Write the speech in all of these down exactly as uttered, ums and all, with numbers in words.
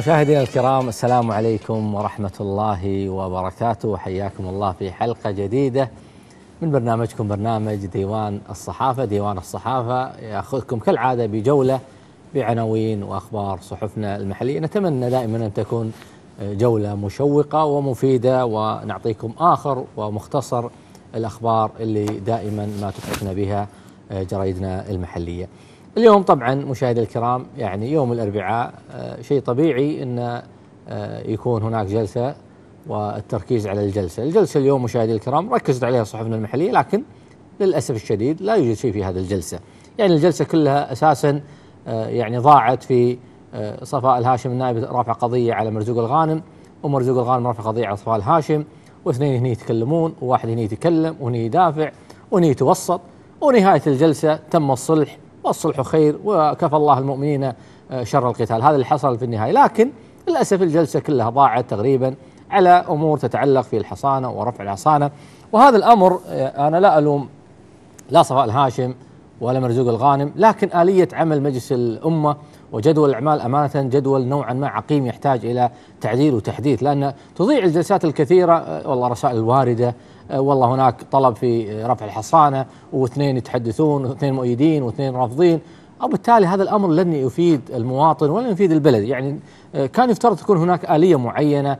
مشاهدينا الكرام، السلام عليكم ورحمة الله وبركاته. حياكم الله في حلقة جديدة من برنامجكم برنامج ديوان الصحافة. ديوان الصحافة يأخذكم كالعادة بجولة بعناوين وأخبار صحفنا المحلية. نتمنى دائما أن تكون جولة مشوقة ومفيدة، ونعطيكم آخر ومختصر الأخبار اللي دائما ما تتحفنا بها جرائدنا المحلية. اليوم طبعا مشاهدي الكرام يعني يوم الأربعاء، شيء طبيعي أن يكون هناك جلسة والتركيز على الجلسة. الجلسة اليوم مشاهدي الكرام ركزت عليها صحفنا المحلية، لكن للأسف الشديد لا يوجد شيء في هذه الجلسة. يعني الجلسة كلها أساسا يعني ضاعت في صفاء الهاشم النائب رافع قضية على مرزوق الغانم، ومرزوق الغانم رافع قضية على صفاء الهاشم، واثنين هني يتكلمون وواحد هني يتكلم وهني يدافع وهني يتوسط، ونهاية الجلسة تم الصلح، والصلح خير وكفى الله المؤمنين شر القتال. هذا اللي حصل في النهاية، لكن للأسف الجلسة كلها ضاعت تقريبا على أمور تتعلق في الحصانة ورفع الحصانة. وهذا الأمر أنا لا ألوم لا صفاء الهاشم ولا مرزوق الغانم، لكن آلية عمل مجلس الأمة وجدول الأعمال أمانة جدول نوعا ما عقيم يحتاج إلى تعديل وتحديث، لأن تضيع الجلسات الكثيرة. والله رسائل واردة، والله هناك طلب في رفع الحصانة واثنين يتحدثون واثنين مؤيدين واثنين رافضين، وبالتالي هذا الأمر لن يفيد المواطن ولا يفيد البلد. يعني كان يفترض تكون هناك آلية معينة،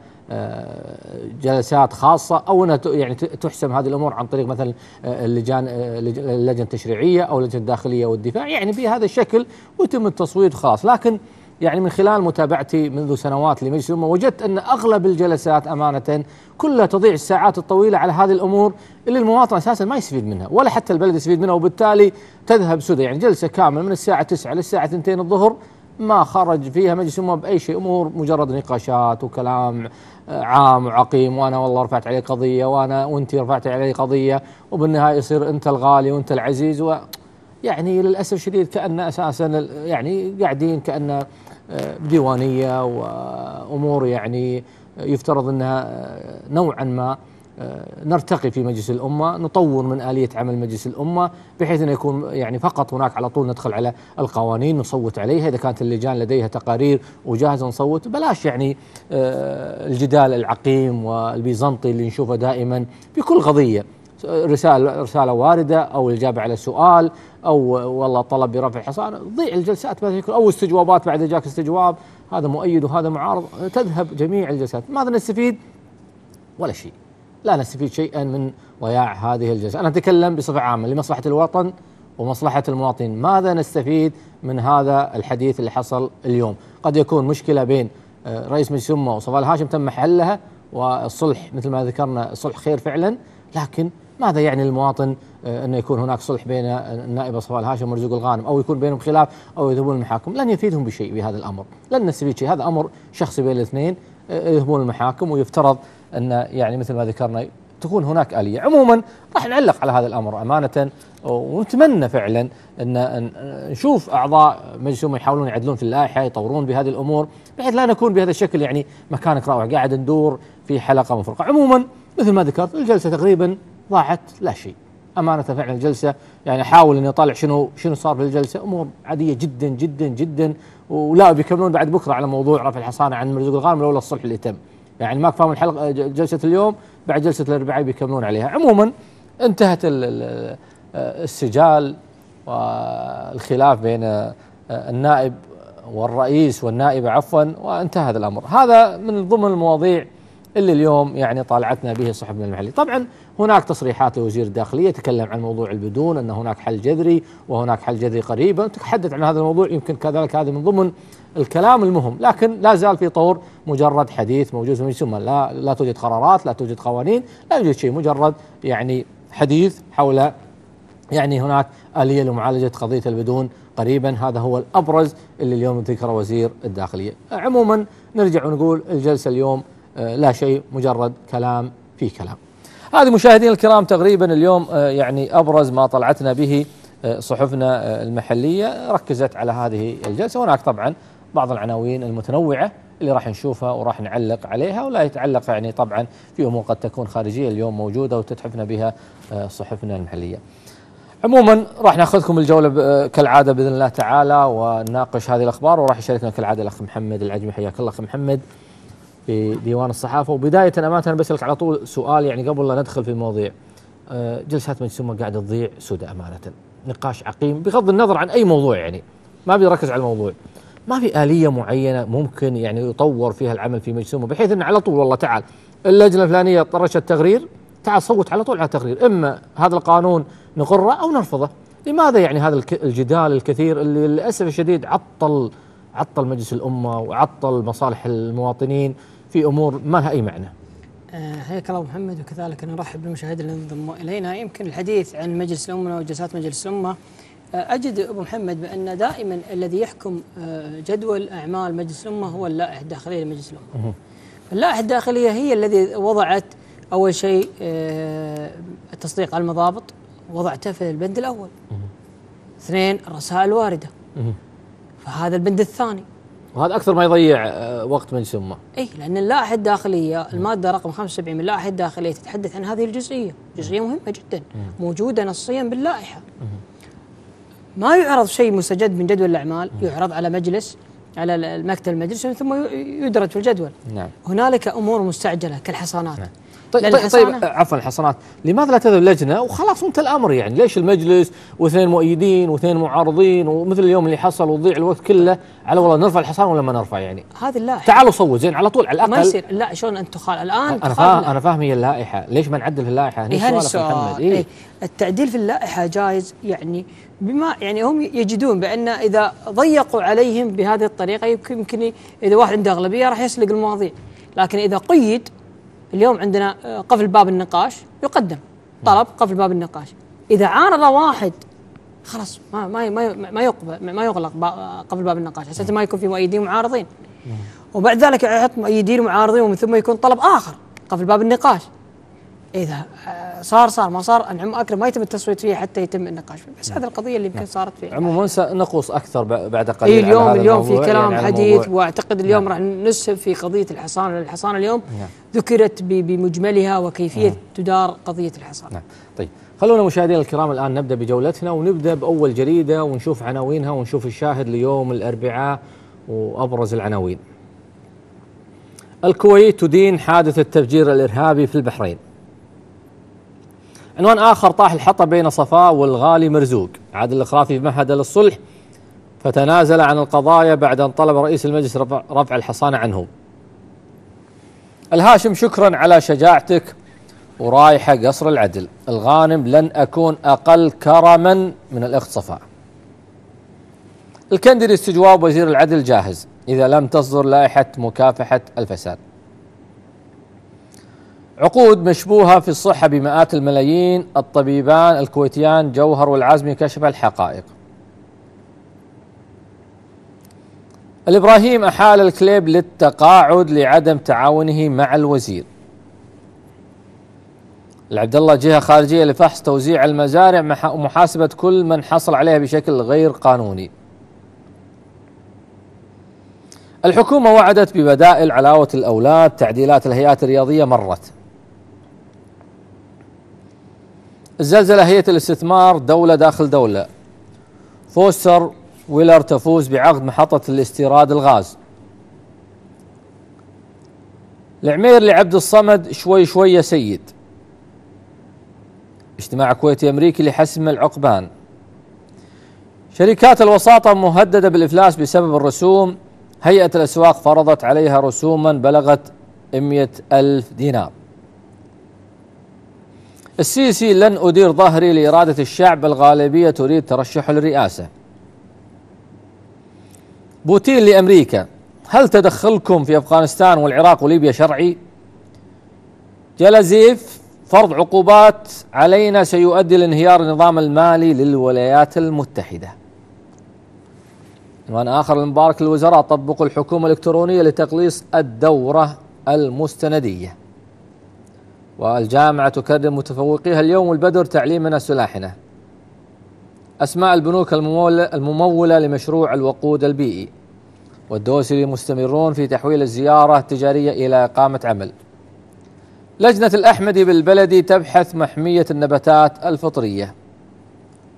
جلسات خاصة، أو أنها يعني تحسم هذه الأمور عن طريق مثلا اللجان اللجنة التشريعية أو اللجنة الداخلية والدفاع، يعني بهذا الشكل ويتم التصويت خلاص. لكن يعني من خلال متابعتي منذ سنوات لمجلس الأمة وجدت أن أغلب الجلسات أمانة كلها تضيع الساعات الطويلة على هذه الأمور اللي المواطن أساسا ما يستفيد منها ولا حتى البلد يستفيد منها، وبالتالي تذهب سدى. يعني جلسة كاملة من الساعة تسعة للساعة اثنتين الظهر ما خرج فيها مجلس الأمة بأي شيء، أمور مجرد نقاشات وكلام عام وعقيم، وأنا والله رفعت عليه قضية وأنا وأنت رفعت عليه قضية، وبالنهاية يصير أنت الغالي وأنت العزيز. و يعني للأسف الشديد كأن أساسا يعني قاعدين كأن بديوانية وأمور يعني يفترض أنها نوعا ما نرتقي في مجلس الأمة، نطور من آلية عمل مجلس الأمة بحيث أن يكون يعني فقط هناك على طول ندخل على القوانين نصوت عليها، إذا كانت اللجان لديها تقارير وجاهزة نصوت، بلاش يعني الجدال العقيم والبيزنطي اللي نشوفه دائما في كل قضية، رسالة رسالة واردة أو الإجابة على سؤال أو والله طلب برفع الحصانة، ضيع الجلسات بهذا الشكل، أو استجوابات بعد جاك استجواب، هذا مؤيد وهذا معارض، تذهب جميع الجلسات. ماذا نستفيد؟ ولا شيء، لا نستفيد شيئا من ضياع هذه الجلسة. أنا أتكلم بصفة عامة لمصلحة الوطن ومصلحة المواطن. ماذا نستفيد من هذا الحديث اللي حصل اليوم؟ قد يكون مشكلة بين رئيس مجلس الأمة وصفاء الهاشم تم حلها والصلح مثل ما ذكرنا الصلح خير فعلا، لكن ماذا يعني للمواطن أنه يكون هناك صلح بين النائب صفاء الهاشم ومرزوق الغانم، أو يكون بينهم خلاف أو يذهبون المحاكم؟ لن يفيدهم بشيء بهذا الأمر، لن نستفيد شيء. هذا أمر شخصي بين الاثنين، يذهبون المحاكم، ويفترض أن يعني مثل ما ذكرنا تكون هناك آلية. عموما راح نعلق على هذا الأمر أمانة، ونتمنى فعلا أن نشوف أعضاء مجلس الأمة يحاولون يعدلون في اللائحة، يطورون بهذه الأمور بحيث لا نكون بهذا الشكل يعني مكانك راوح قاعد ندور في حلقة مفرقة. عموما مثل ما ذكرت الجلسة تقريبا ضاعت لا شيء أمانة. فعلا الجلسة يعني حاول أن يطالع شنو شنو صار في الجلسة، أمور عادية جدا جدا جدا، ولا بيكملون بعد بكرة على موضوع رفع الحصانة عن مرزوق الغانم لولا الصلح اللي تم. يعني ما كفاهم الحلقة جلسة اليوم، بعد جلسة الأربعاء بيكملون عليها. عموما انتهت السجال والخلاف بين النائب والرئيس والنائبة عفوا، وانتهى هذا الأمر. هذا من ضمن المواضيع اللي اليوم يعني طالعتنا به صحفنا المحلي. طبعا هناك تصريحات لوزير الداخلية تكلم عن موضوع البدون، أن هناك حل جذري وهناك حل جذري قريبا، تحدث عن هذا الموضوع، يمكن كذلك هذا من ضمن الكلام المهم، لكن لا زال في طور مجرد حديث موجود في مجلس الأمة، لا لا توجد قرارات، لا توجد قوانين، لا يوجد شيء، مجرد يعني حديث حول يعني هناك آلية لمعالجة قضية البدون قريبا. هذا هو الأبرز اللي اليوم ذكره وزير الداخلية. عموما نرجع ونقول الجلسة اليوم لا شيء، مجرد كلام في كلام. هذه مشاهدينا الكرام تقريبا اليوم يعني أبرز ما طلعتنا به صحفنا المحلية، ركزت على هذه الجلسة. هناك طبعا بعض العناوين المتنوعة اللي راح نشوفها وراح نعلق عليها، ولا يتعلق يعني طبعا في أمور قد تكون خارجية اليوم موجودة وتتحفنا بها صحفنا المحلية. عموما راح ناخذكم الجوله كالعاده باذن الله تعالى ونناقش هذه الاخبار، وراح يشاركنا كالعاده الاخ محمد العجمي. حياك الله اخ محمد في ديوان الصحافه. وبدايه امانه انا بسالك على طول سؤال يعني قبل لا ندخل في المواضيع. جلسات مجلس الامه قاعده تضيع سدى امانه، نقاش عقيم بغض النظر عن اي موضوع، يعني ما بيركز على الموضوع. ما في آلية معينة ممكن يعني يطور فيها العمل في مجلس الأمة بحيث أن على طول والله تعال اللجنة الفلانية طرشت تقرير، تعال صوت على طول على تقرير، إما هذا القانون نقره أو نرفضه. لماذا يعني هذا الجدال الكثير اللي للأسف الشديد عطل عطل مجلس الأمة وعطل مصالح المواطنين في أمور ما لها أي معنى؟ حياك الله محمد، وكذلك أنا أرحب بالمشاهدين اللي انضموا إلينا. يمكن الحديث عن مجلس الأمة وجلسات مجلس الأمة، أجد أبو محمد بأن دائما الذي يحكم جدول أعمال مجلس الأمة هو اللائحة الداخلية لمجلس الأمة. اللائحة الداخلية هي الذي وضعت أول شيء التصديق على المضابط، وضعته في البند الأول. اثنين، الرسائل الواردة، فهذا البند الثاني، وهذا أكثر ما يضيع وقت مجلس الأمة. أي لأن اللائحة الداخلية المادة رقم خمسة وسبعين من اللائحة الداخلية تتحدث عن هذه الجزئية، جزئية مهمة جدا موجودة نصيا باللائحة. ما يعرض شيء مستجد من جدول الأعمال، يعرض على مجلس على المكتب المجلس ثم يدرج في الجدول. نعم. هنالك أمور مستعجلة كالحصانات. نعم. طيب, طيب, طيب عفوا الحصانات، لماذا لا تذهب لجنة وخلاص انت الأمر؟ يعني ليش المجلس واثنين مؤيدين واثنين معارضين ومثل اليوم اللي حصل وضيع الوقت كله على والله نرفع الحصان ولا ما نرفع؟ يعني هذه اللائحة. تعالوا صوت زين على طول على الأقل. ما يصير. لا شلون أنت تخال الآن؟ أنا فاهم أنا فاهم هي اللائحة، ليش ما نعدل في اللائحة؟ هذا السؤال. إيه؟ إيه؟ التعديل في اللائحة جائز، يعني بما يعني هم يجدون بأن إذا ضيقوا عليهم بهذه الطريقة يمكن يمكن إذا واحد عنده أغلبية راح يسلق المواضيع، لكن إذا قيد اليوم عندنا قفل باب النقاش، يقدم طلب قفل باب النقاش، إذا عارض واحد خلاص ما ما ما ما يقبل ما يغلق قفل باب النقاش، أساسا ما يكون في مؤيدين ومعارضين، وبعد ذلك يحط مؤيدين ومعارضين ومن ثم يكون طلب آخر قفل باب النقاش. إذا صار صار ما صار أنعم أكرم ما يتم التصويت فيه حتى يتم النقاش فيه. بس هذه القضية اللي يمكن صارت فيه. عموما سنقص أكثر بعد قليل. إيه اليوم اليوم في كلام يعني حديث، واعتقد اليوم نعم. راح نسهب في قضية الحصانة. الحصانة اليوم نعم. ذكرت بمجملها وكيفية نعم. تدار قضية الحصانة. نعم. طيب خلونا مشاهدينا الكرام الآن نبدأ بجولتنا، ونبدأ بأول جريدة ونشوف عناوينها ونشوف الشاهد ليوم الأربعاء وأبرز العناوين. الكويت تدين حادث التفجير الإرهابي في البحرين. عنوان آخر، طاح الحطب بين صفاء والغالي مرزوق. عادل الخرافي بمهد للصلح فتنازل عن القضايا بعد أن طلب رئيس المجلس رفع, رفع الحصانة عنه. الهاشم شكرا على شجاعتك ورايحة قصر العدل. الغانم لن أكون أقل كرما من الأخت صفاء. الكندري استجواب وزير العدل جاهز إذا لم تصدر لائحة مكافحة الفساد. عقود مشبوهة في الصحة بمئات الملايين. الطبيبان الكويتيان جوهر والعزمي كشف الحقائق. الإبراهيم أحال الكليب للتقاعد لعدم تعاونه مع الوزير. العبد الله جهة خارجية لفحص توزيع المزارع ومحاسبة كل من حصل عليها بشكل غير قانوني. الحكومة وعدت ببدائل علاوة الأولاد. تعديلات الهيئات الرياضية مرت. الزلزلة هيئة الاستثمار دولة داخل دولة. فوستر ويلر تفوز بعقد محطة الاستيراد الغاز. العمير لعبد الصمد شوي شوي يا سيد. اجتماع كويتي أمريكي لحسم العقبان. شركات الوساطة مهددة بالإفلاس بسبب الرسوم. هيئة الأسواق فرضت عليها رسوما بلغت مئة ألف دينار. السيسي لن أدير ظهري لإرادة الشعب، الغالبية تريد ترشحه للرئاسة. بوتين لأمريكا، هل تدخلكم في أفغانستان والعراق وليبيا شرعي؟ جلازيف، فرض عقوبات علينا سيؤدي لانهيار النظام المالي للولايات المتحدة. عنوان آخر، المبارك للوزراء طبقوا الحكومة الإلكترونية لتقليص الدورة المستندية. والجامعة تكرم متفوقيها اليوم، والبدر تعليمنا سلاحنا. أسماء البنوك الممولة, الممولة لمشروع الوقود البيئي. والدوسري مستمرون في تحويل الزيارة التجارية إلى إقامة عمل. لجنة الأحمدي بالبلدي تبحث محمية النباتات الفطرية.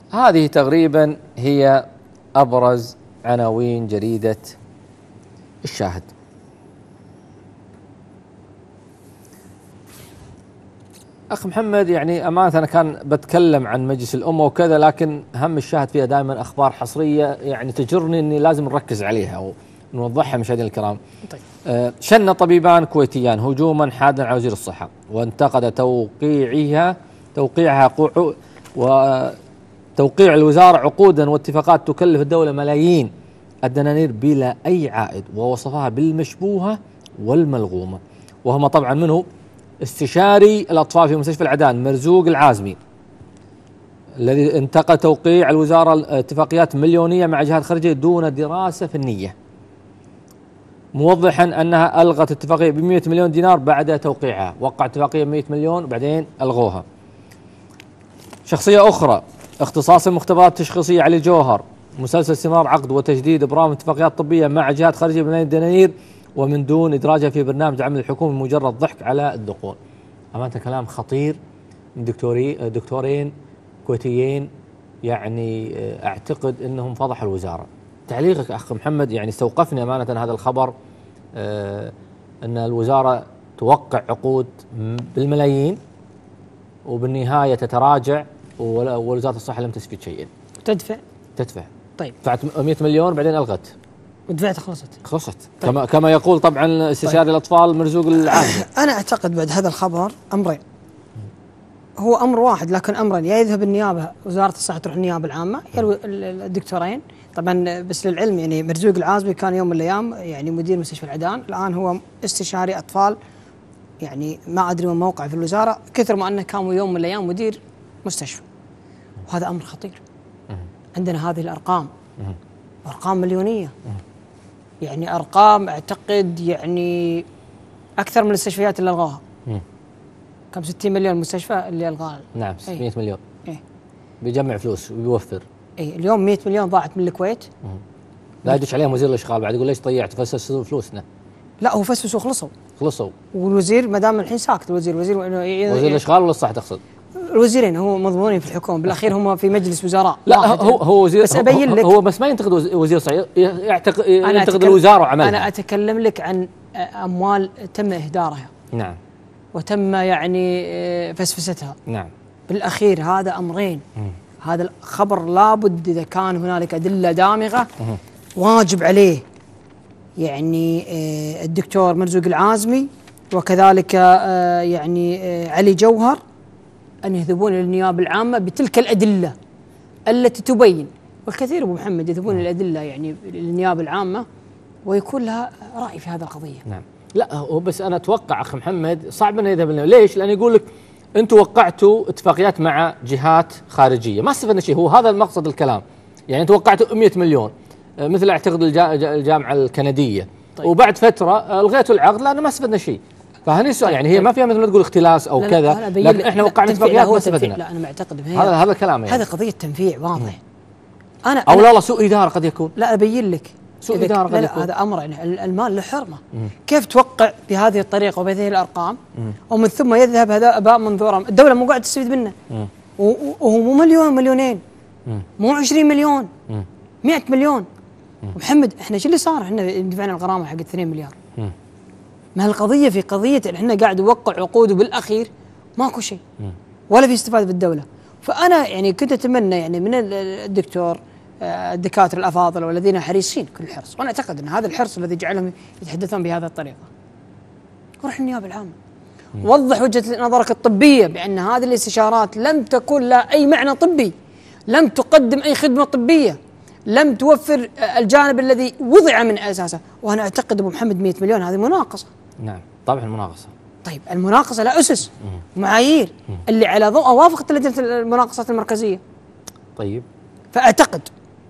هذه تقريبا هي أبرز عناوين جريدة الشاهد. أخ محمد، يعني أمانة أنا كان بتكلم عن مجلس الأمة وكذا، لكن هم الشاهد فيها دائما أخبار حصرية يعني تجرني أني لازم نركز عليها ونوضحها مشاهدينا الكرام. طيب. آه شن طبيبان كويتيان هجوما حادا على وزير الصحة، وانتقد توقيعها توقيعها وتوقيع الوزارة عقودا واتفاقات تكلف الدولة ملايين الدنانير بلا أي عائد، ووصفها بالمشبوهة والملغومة. وهم طبعا منه استشاري الأطفال في مستشفى العدان مرزوق العازمي، الذي انتقد توقيع الوزارة اتفاقيات مليونية مع جهات خارجية دون دراسة فنية، موضحا أنها ألغت اتفاقية ب مئة مليون دينار بعد توقيعها. وقع اتفاقية ب مئة مليون وبعدين ألغوها. شخصية أخرى، اختصاص المختبرات التشخيصية علي الجوهر، مسلسل استمرار عقد وتجديد إبرام اتفاقيات طبية مع جهات خارجية بملايين الدنانير ومن دون إدراجها في برنامج العمل الحكومي، مجرد ضحك على الدقون. أمانة كلام خطير من دكتوري دكتورين كويتيين، يعني أعتقد أنهم فضحوا الوزارة. تعليقك أخ محمد يعني استوقفني أمانة هذا الخبر، آه أن الوزارة توقع عقود بالملايين وبالنهاية تتراجع، ووزارة الصحة لم تثبت شيئا. تدفع تدفع طيب دفعت مئة مليون بعدين ألغت ودفعت خلصت خلصت. طيب. كما كما يقول طبعا استشاري طيب. الأطفال مرزوق العازمي. أنا أعتقد بعد هذا الخبر أمرين، هو أمر واحد لكن أمرين، يا يذهب النيابة وزارة الصحة تروح النيابة العامة يا الدكتورين. طبعا بس للعلم يعني مرزوق العازمي كان يوم من الأيام يعني مدير مستشفى العدان، الآن هو استشاري أطفال، يعني ما أدري من موقعه في الوزارة، كثر ما أنه كان يوم من الأيام مدير مستشفى. وهذا أمر خطير. عندنا هذه الأرقام، أرقام مليونية، يعني أرقام أعتقد يعني أكثر من المستشفيات اللي ألغاها. كم ستين مليون مستشفى اللي ألغاها. نعم ستمئة أي. مليون. أي. بيجمع فلوس وبيوفر. أي اليوم مئة مليون ضاعت من الكويت. مم. لا يدش عليهم وزير الإشغال بعد يقول ليش ضيعت فسسوا فلوسنا. لا هو فسسوا وخلصوا. خلصوا. والوزير ما دام الحين ساكت الوزير وزير وزير الإشغال ولا الصحة تقصد؟ الوزيرين هو مضمونين في الحكومة بالأخير هم في مجلس وزراء. لا هو هو وزير بس أبين لك هو بس ما ينتقد وزير صحيح، يعتقد ينتقد الوزارة وعملها. أنا أتكلم لك عن أموال تم إهدارها. نعم. وتم يعني فسفستها. نعم. بالأخير هذا أمرين. مم. هذا الخبر لابد إذا كان هنالك أدلة دامغة مم. واجب عليه يعني الدكتور مرزوق العازمي وكذلك يعني علي جوهر أن يذهبون إلى النيابة العامة بتلك الأدلة التي تبين، والكثير أبو محمد يذهبون الأدلة يعني للنيابة العامة ويكون لها رأي في هذه القضية. نعم. لا هو بس أنا أتوقع أخي محمد صعب أنه يذهب. ليش؟ لأن يقول لك أنتم وقعتوا اتفاقيات مع جهات خارجية ما استفدنا شيء، هو هذا المقصد الكلام. يعني أنتم وقعتوا مئة مليون مثل أعتقد الجامعة الكندية. طيب. وبعد فترة ألغيتوا العقد لأنه ما استفدنا شيء. فهني السؤال يعني هي ما فيها مثل ما تقول اختلاس او كذا، لكن احنا وقعنا اتفاقيات ما استفدنا. لا انا معتقد هذا هذا الكلام يعني. هذه قضيه تنفيع واضح. انا او لا لا سوء اداره قد يكون. لا ابين لك سوء اداره قد يكون. هذا امر يعني المال له حرمه. كيف توقع بهذه الطريقه وبهذه الارقام مم. ومن ثم يذهب هذا اباء منظورا، الدوله مو قاعده تستفيد منه وهو مو مليون مليونين مم. مو عشرين مليون مم. مئة مليون. محمد احنا شو اللي صار؟ احنا دفعنا الغرامه حق اثنين مليار. مم. ما القضية في قضية احنا قاعد نوقع عقود وبالأخير ماكو شيء ولا في استفادة بالدولة. فأنا يعني كنت أتمنى يعني من الدكتور الدكاترة الأفاضل والذين حريصين كل الحرص، وأنا أعتقد أن هذا الحرص الذي جعلهم يتحدثون بهذه الطريقة، روح النيابة العامة وضح وجهة نظرك الطبية بأن هذه الاستشارات لم تكن لها أي معنى طبي، لم تقدم أي خدمة طبية، لم توفر الجانب الذي وضع من أساسه. وأنا أعتقد أبو محمد مئة مليون هذه مناقصة. نعم طبعا مناقصة. طيب المناقصة لا أسس معايير اللي على ضوء وافقت لجنة المناقصات المركزية. طيب فأعتقد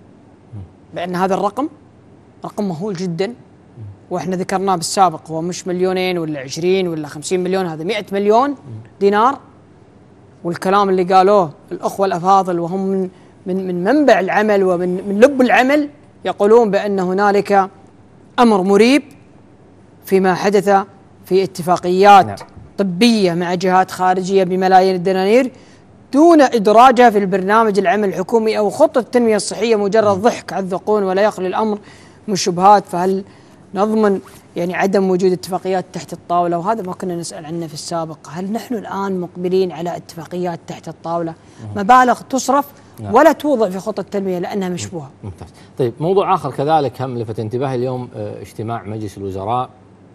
بأن هذا الرقم رقم مهول جدا، وإحنا ذكرناه بالسابق هو مش مليونين ولا عشرين ولا خمسين مليون، هذا مئة مليون دينار. والكلام اللي قالوه الأخوة الأفاضل وهم من من من منبع العمل ومن من لب العمل يقولون بأن هنالك أمر مريب فيما حدث في اتفاقيات نعم. طبية مع جهات خارجية بملايين الدنانير دون إدراجها في البرنامج العمل الحكومي أو خطة التنمية الصحية مجرد ضحك على الذقون ولا يخلو الأمر من شبهات. فهل نضمن يعني عدم وجود اتفاقيات تحت الطاولة؟ وهذا ما كنا نسأل عنه في السابق. هل نحن الآن مقبلين على اتفاقيات تحت الطاولة؟ مبالغ تصرف ولا توضع في خطة التنمية لأنها مشبوهة. ممتاز. طيب موضوع آخر كذلك هم لفت انتباهي اليوم، اه اجتماع مجلس الوزراء،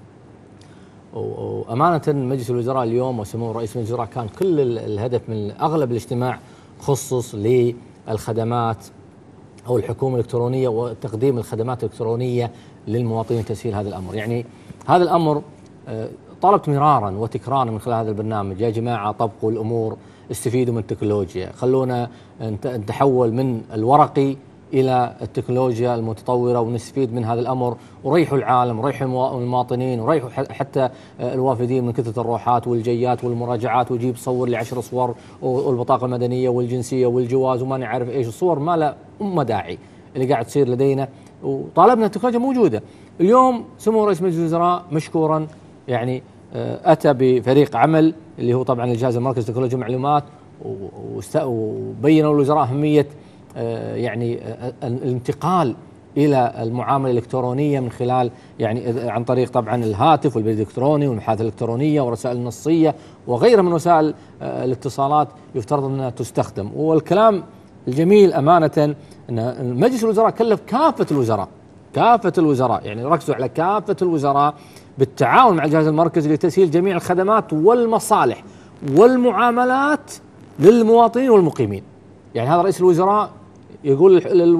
وأمانة مجلس الوزراء اليوم وسمو رئيس مجلس الوزراء كان كل الهدف من أغلب الاجتماع خصص للخدمات أو الحكومة الإلكترونية وتقديم الخدمات الإلكترونية للمواطنين، تسهيل هذا الأمر. يعني هذا الأمر طلبت مرارا وتكرارا من خلال هذا البرنامج، يا جماعة طبقوا الأمور، استفيدوا من التكنولوجيا، خلونا نتحول من الورقي إلى التكنولوجيا المتطورة ونستفيد من هذا الأمر، وريحوا العالم، وريحوا المواطنين، وريحوا حتى الوافدين من كثرة الروحات والجيات والمراجعات، ويجيب صور لي عشر صور والبطاقة المدنية والجنسية والجواز وما نعرف إيش، الصور ما لا أم داعي اللي قاعد تصير لدينا. وطالبنا التكنولوجيا موجودة. اليوم سمو رئيس مجلس الوزراء مشكورا يعني أتى بفريق عمل اللي هو طبعا الجهاز المركزي لتكنولوجيا المعلومات، وبينوا الوزراء أهمية يعني الانتقال إلى المعاملة الإلكترونية من خلال يعني عن طريق طبعا الهاتف والبريد الإلكتروني والمحادثة الإلكترونية والرسائل النصية وغيرها من وسائل الاتصالات يفترض أنها تستخدم. والكلام الجميل أمانة أن مجلس الوزراء كلف كافة الوزراء كافة الوزراء يعني ركزوا على كافة الوزراء بالتعاون مع الجهاز المركزي لتسهيل جميع الخدمات والمصالح والمعاملات للمواطنين والمقيمين. يعني هذا رئيس الوزراء يقول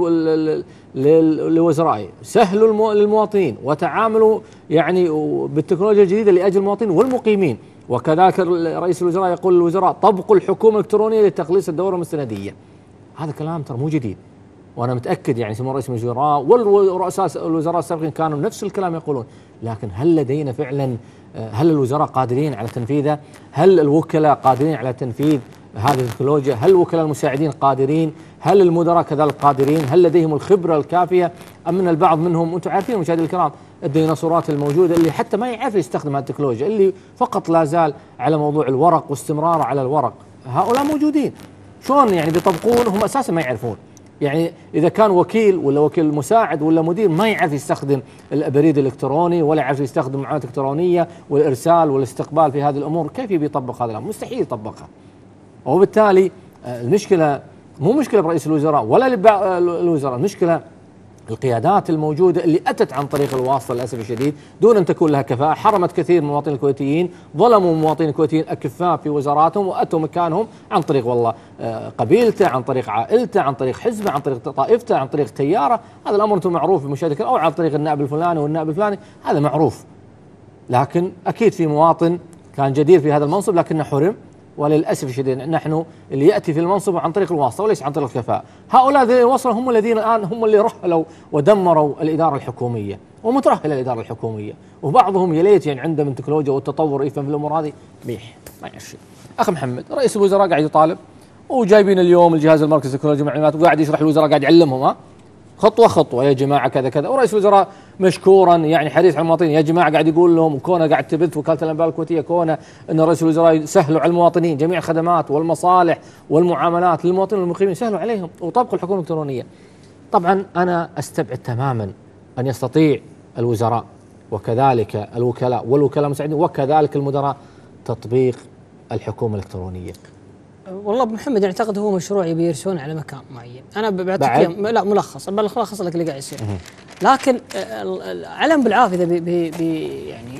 لوزرائه سهلوا للمواطنين وتعاملوا يعني بالتكنولوجيا الجديدة لأجل المواطنين والمقيمين. وكذلك رئيس الوزراء يقول للوزراء طبقوا الحكومة الإلكترونية لتقليص الدورة المستندية. هذا كلام ترى مو جديد، وأنا متأكد يعني سمو رئيس الوزراء والرؤساء الوزراء السابقين كانوا نفس الكلام يقولون، لكن هل لدينا فعلا، هل الوزراء قادرين على تنفيذه؟ هل الوكلاء قادرين على تنفيذ هذه التكنولوجيا؟ هل الوكلاء المساعدين قادرين؟ هل المدراء كذلك قادرين؟ هل لديهم الخبرة الكافية؟ أم من البعض منهم، أنتم عارفين مشاهدينا الكرام الديناصورات الموجودة اللي حتى ما يعرف يستخدم هذه التكنولوجيا، اللي فقط لا زال على موضوع الورق واستمراره على الورق، هؤلاء موجودين. شلون يعني بيطبقون هم أساسا ما يعرفون؟ يعني إذا كان وكيل ولا وكيل مساعد ولا مدير ما يعرف يستخدم البريد الإلكتروني ولا يعرف يستخدم المعاملات الإلكترونية والإرسال والاستقبال في هذه الأمور، كيف يطبق هذا الأمر؟ مستحيل يطبقها. وبالتالي المشكلة مو مشكلة برئيس الوزراء ولا الوزراء، المشكلة القيادات الموجودة اللي أتت عن طريق الواسطة للأسف الشديد دون أن تكون لها كفاءة، حرمت كثير من المواطنين الكويتيين، ظلموا المواطنين الكويتيين أكفاء في وزاراتهم وأتوا مكانهم عن طريق والله قبيلته، عن طريق عائلته، عن طريق حزبه، عن طريق طائفته، عن طريق تياره. هذا الأمر أنتم معروف بمشاهدة، أو عن طريق النائب الفلاني والنائب الفلاني، هذا معروف. لكن أكيد في مواطن كان جدير في هذا المنصب لكنه حرم، وللأسف الشديد نحن اللي يأتي في المنصب عن طريق الواسطة وليس عن طريق الكفاءة. هؤلاء الذين وصلوا هم الذين الآن هم اللي رحلوا ودمروا الإدارة الحكومية ومترهلة الإدارة الحكومية، وبعضهم يليت يعني عنده من تكنولوجيا والتطور يفهم في الأمور هذه ميح ما يعرف شيء. أخي محمد رئيس الوزراء قاعد يطالب، وجايبين اليوم الجهاز المركزي لتكنولوجيا المعلومات وقاعد يشرح الوزراء، قاعد يعلمهم ها خطوة خطوة يا جماعة كذا كذا. ورئيس الوزراء مشكورا يعني حريص على المواطنين، يا جماعة قاعد يقول لهم، وكونه قاعد تبث وكالة الأنباء الكويتية كونه أن رئيس الوزراء يسهلوا على المواطنين جميع الخدمات والمصالح والمعاملات للمواطنين والمقيمين، سهلوا عليهم وطبقوا الحكومة الإلكترونية. طبعا أنا أستبعد تماما أن يستطيع الوزراء وكذلك الوكلاء والوكلاء المساعدين وكذلك المدراء تطبيق الحكومة الإلكترونية. والله ابو محمد اعتقد هو مشروع يبي يرسون على مكان معين. انا بعطيك لا ملخص، بلخص لك اللي قاعد يصير. لكن العلم بالعافيه اذا بي بي بي يعني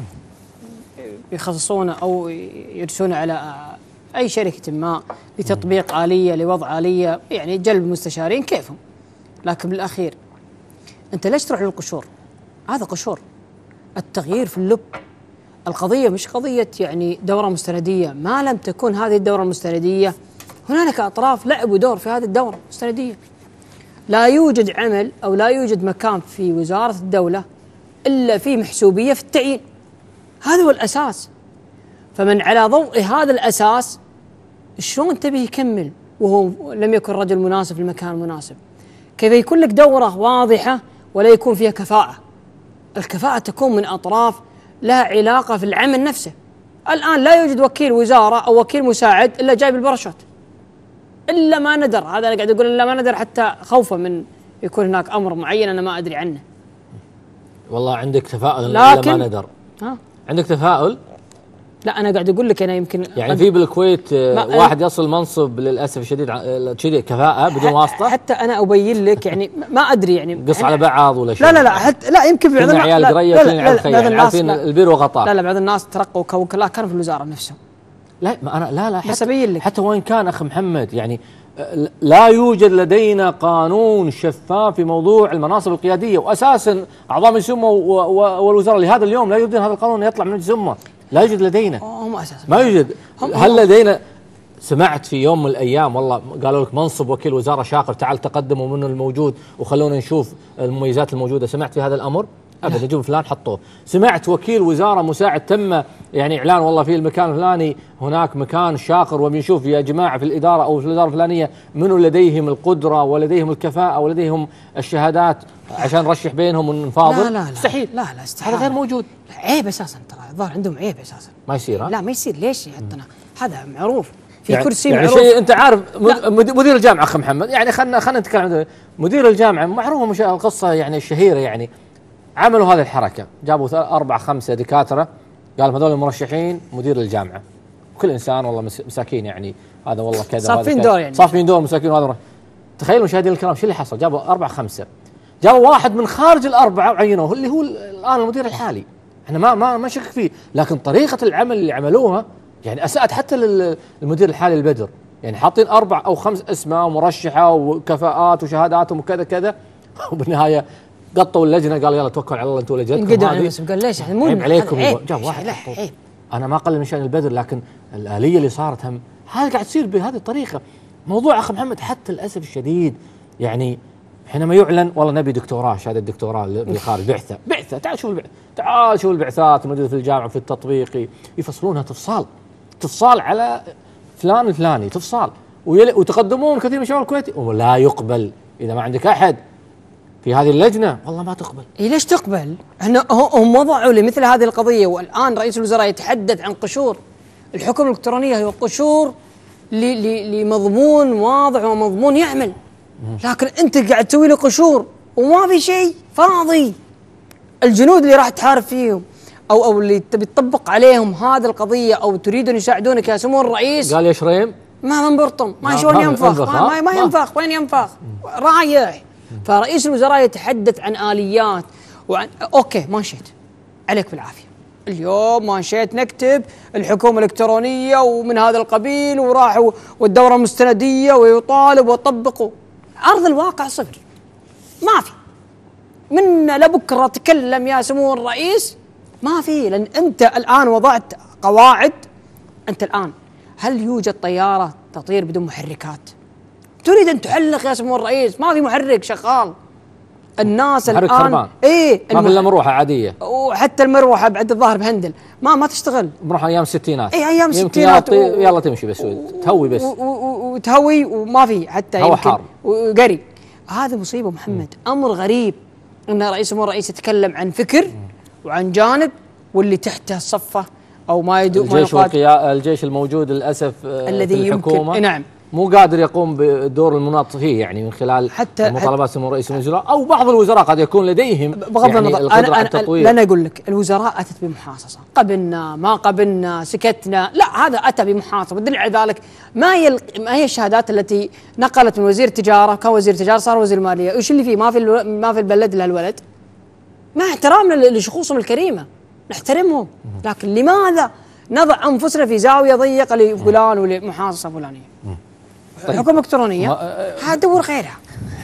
يخصصونه او يرسونه على اي شركه ما لتطبيق آلية لوضع آلية يعني جلب مستشارين كيفهم. لكن بالاخير انت ليش تروح للقشور؟ هذا قشور. التغيير في اللب. القضية مش قضية يعني دورة مستندية، ما لم تكن هذه الدورة المستندية هنالك أطراف لعبوا دور في هذه الدورة المستندية. لا يوجد عمل أو لا يوجد مكان في وزارة الدولة إلا فيه محسوبية في التعيين، هذا هو الأساس. فمن على ضوء هذا الأساس شلون تبي يكمل وهو لم يكن رجل مناسب في المكان المناسب؟ كيف يكون لك دورة واضحة ولا يكون فيها كفاءة؟ الكفاءة تكون من أطراف لها علاقة في العمل نفسه. الآن لا يوجد وكيل وزارة أو وكيل مساعد إلا جايب البرشوت، الا ما ندر. هذا انا قاعد اقول الا ما ندر حتى خوفا من يكون هناك امر معين انا ما ادري عنه. والله عندك تفاؤل لكن الا ما ندر. ها عندك تفاؤل؟ لا انا قاعد اقول لك انا يمكن يعني في بالكويت واحد يصل منصب للاسف الشديد كذي كفاءه بدون واسطه. حتى انا ابين لك يعني ما ادري يعني قص على بعض ولا شيء. لا لا لا حتى لا يمكن بعض الناس عيال قريه كلنا عيال خيال عارفين البير وغطاه. لا لا بعض الناس ترقوا كوكلاء كانوا في الوزاره نفسهم. لا ما انا لا لا بس ابين لك حتى وين كان اخ محمد يعني لا يوجد لدينا قانون شفاف في موضوع المناصب القياديه، واساسا اعضاء مجلس الامه والوزراء لهذا اليوم لا يريدون هذا القانون يطلع من مجلس الامه، لا يوجد لدينا. هم اساسا ما يوجد. هل لدينا سمعت في يوم من الايام والله قالوا لك منصب وكيل وزاره شاقر تعال تقدموا منه الموجود وخلونا نشوف المميزات الموجوده؟ سمعت في هذا الامر؟ ابدا. نجوم فلان حطوه. سمعت وكيل وزاره مساعد تم يعني اعلان والله في المكان الفلاني هناك مكان شاقر وبنشوف يا جماعه في الاداره او في الاداره الفلانيه منو لديهم القدره ولديهم الكفاءه ولديهم الشهادات عشان نرشح بينهم ونفاضل؟ لا لا لا مستحيل. لا لا استحيل. هذا غير موجود. عيب اساسا ترى الظاهر عندهم عيب اساسا. ما يصير. لا ما يصير. ليش يحطنا؟ هذا معروف في يعني كرسي يعني معروف. شيء انت عارف مدير الجامعه اخ محمد يعني خلينا خلينا نتكلم. مدير الجامعه معروفه مش القصه يعني الشهيره يعني عملوا هذه الحركه جابوا أربعة خمسة دكاتره قالوا هذول المرشحين مدير الجامعه. وكل انسان والله مساكين يعني هذا والله كذا صافين دور يعني صافين دور مساكين. وهذا تخيلوا مشاهدينا الكرام شو اللي حصل؟ جابوا أربعة خمسة جابوا واحد من خارج الأربعة وعينوه اللي هو الآن المدير الحالي. احنا ما ما ما شك فيه، لكن طريقة العمل اللي عملوها يعني أساءت حتى للمدير الحالي البدر. يعني حاطين أربع أو خمس أسماء ومرشحة وكفاءات وشهاداتهم وكذا كذا وبالنهاية قطوا اللجنة قالوا يلا توكلوا على الله انتم لجنتكم هذه. بس قال ليش احنا مو عيب عليكم. عيب. جاب واحد لا عيب. أنا ما أقلل من شأن البدر، لكن الآلية اللي صارت هم هذا قاعد تصير بهذه الطريقة. موضوع أخ محمد حتى للأسف الشديد يعني حينما يعلن والله نبي دكتوراه شهادة دكتوراه بالخارج بعثة بعثة تعال شوف البعث تعال شوف البعثات الموجودة في الجامعة في التطبيقي يفصلونها تفصال تفصال على فلان الفلاني تفصال وتقدمون كثير من الشباب الكويتي ولا يقبل. إذا ما عندك أحد في هذه اللجنة والله ما تقبل. إيه ليش تقبل؟ احنا هم وضعوا لمثل هذه القضية، والآن رئيس الوزراء يتحدث عن قشور. الحكومة الإلكترونية هي قشور لمضمون واضح ومضمون يعمل، لكن أنت قاعد تسوي له قشور وما في شيء فاضي. الجنود اللي راح تحارب فيهم أو أو اللي تبي تطبق عليهم هذه القضية أو تريد أن يساعدونك يا سمو الرئيس قال يا شريم ما منبرطم ما شلون ينفخ ما, ما, ما ينفخ. وين ينفخ؟ رايح. فرئيس الوزراء يتحدث عن آليات وعن أوكي ماشيت عليك بالعافية. اليوم ماشيت نكتب الحكومة الإلكترونية ومن هذا القبيل وراح والدورة المستندية ويطالب ويطبقوا. أرض الواقع صفر ما في. من لبكرة تكلم يا سمو الرئيس ما في، لأن أنت الآن وضعت قواعد. أنت الآن هل يوجد طيارة تطير بدون محركات؟ تريد أن تحلق يا سمو الرئيس ما في محرك شغال. الناس محرك الآن خربان. إيه ما في إلا مروحة عادية وحتى المروحة بعد الظاهر بهندل ما ما تشتغل. مروحة أيام الستينات. إيه أيام الستينات و... يلا تمشي بس تهوي بس وتهوي وما في حتى هوا حار وقري. هذا مصيبة محمد. م. أمر غريب أن رئيس سمو الرئيس يتكلم عن فكر وعن جانب واللي تحته الصفة أو ما يدوم الجيش والقيا... الجيش الموجود للأسف الذي في الحكومة نعم مو قادر يقوم بدور المناط فيه يعني من خلال حتى مطالبات سمو رئيس الوزراء او بعض الوزراء قد يكون لديهم بغض يعني النظر. القدره أنا على التطوير. انا اقول لك الوزراء اتت بمحاصصه، قبلنا ما قبلنا سكتنا، لا هذا اتى بمحاصصه. والدليل على ذلك ما هي ما هي الشهادات التي نقلت من وزير التجاره، كان وزير التجاره صار وزير الماليه، وش اللي فيه؟ ما في الو... ما في البلد الا الولد. ما احترامنا لشخوصهم الكريمه نحترمهم، لكن لماذا نضع انفسنا في زاويه ضيقه لفلان ولمحاصصه فلانيه؟ طيب. حكومة إلكترونية هذا دور غيرها.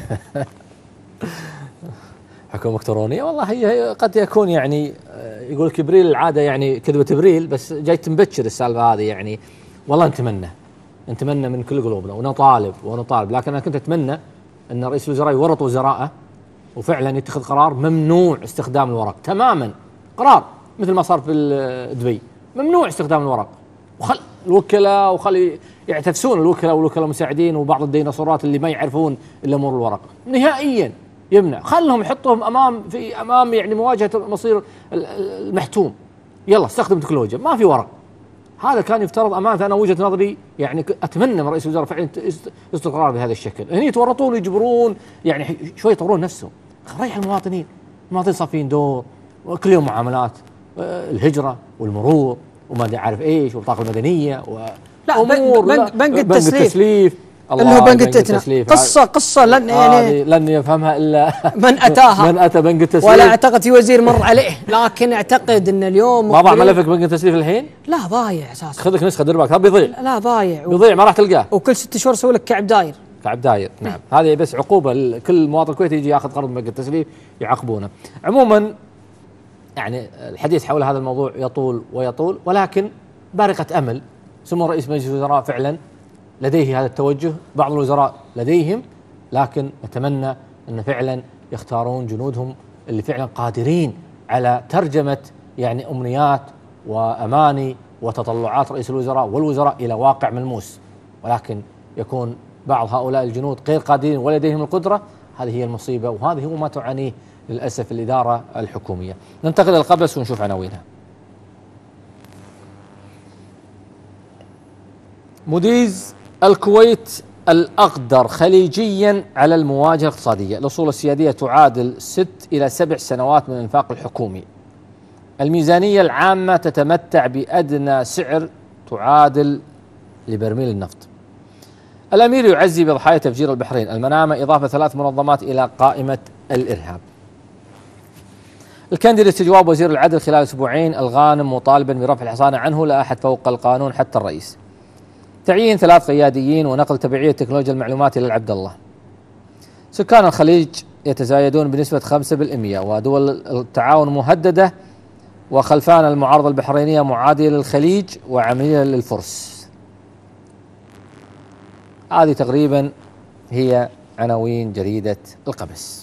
حكومة إلكترونية والله هي قد يكون يعني يقول كبريل العادة يعني كذبة تبريل، بس جاي تنبتشر السالفة هذه يعني. والله نتمنى نتمنى من كل قلوبنا ونطالب ونطالب، لكن أنا كنت أتمنى أن رئيس الوزراء يورط وزراءه وفعلا يتخذ قرار ممنوع استخدام الورق تماما. قرار مثل ما صار في دبي ممنوع استخدام الورق، وخل الوكلاء وخلي يعتفسون الوكلاء والوكلاء المساعدين وبعض الديناصورات اللي ما يعرفون الا امور الورق نهائيا يمنع. خلهم يحطهم امام في امام يعني مواجهه مصير المحتوم. يلا استخدم تكنولوجيا ما في ورق. هذا كان يفترض أمانة. أنا وجهة نظري يعني أتمنى من رئيس الوزراء فعلا استقرار بهذا الشكل. هني يتورطون ويجبرون يعني شوي يطورون نفسهم. ريح المواطنين، المواطنين صافين دور وكل يوم معاملات، الهجرة والمرور وما أدري عارف إيش والبطاقة المدنية وأمور بنك, بنك التسليف, التسليف اللي هو بنك التسليف. قصة قصة لن يعني لن يفهمها إلا من أتاها من أتى بنك التسليف. ولا أعتقد في وزير مر عليه، لكن أعتقد أن اليوم ما ضاع ملفك بنك التسليف الحين؟ لا ضايع أساسا. خذ لك نسخة دربك، هذا بيضيع. لا ضايع بيضيع ما راح تلقاه. وكل ست شهور يسوي لك كعب داير. كعب داير نعم. هذه بس عقوبة كل مواطن كويتي يجي ياخذ قرض من بنك التسليف يعاقبونه. عموما يعني الحديث حول هذا الموضوع يطول ويطول، ولكن بارقة أمل سمو رئيس مجلس الوزراء فعلا لديه هذا التوجه، بعض الوزراء لديهم، لكن نتمنى أن فعلا يختارون جنودهم اللي فعلا قادرين على ترجمة يعني أمنيات وأماني وتطلعات رئيس الوزراء والوزراء إلى واقع ملموس. ولكن يكون بعض هؤلاء الجنود غير قادرين ولديهم القدرة. هذه هي المصيبة، وهذه هو ما تعانيه للأسف الإدارة الحكومية. ننتقل للقبس ونشوف عناوينها. موديز: الكويت الأقدر خليجيا على المواجهة الاقتصادية، الأصول السيادية تعادل ست إلى سبع سنوات من الإنفاق الحكومي، الميزانية العامة تتمتع بأدنى سعر تعادل لبرميل النفط، الأمير يعزي بضحايا تفجير البحرين، المنامة إضافة ثلاث منظمات إلى قائمة الإرهاب، الكندي لاستجواب وزير العدل خلال أسبوعين، الغانم مطالبا برفع الحصانة عنه، لا أحد فوق القانون حتى الرئيس، تعيين ثلاث قياديين ونقل تبعية تكنولوجيا المعلومات إلى العبد الله، سكان الخليج يتزايدون بنسبة خمسة بالمئة ودول التعاون مهددة، وخلفان المعارضة البحرينية معادية للخليج وعملية للفرس. هذه تقريبا هي عناوين جريدة القبس.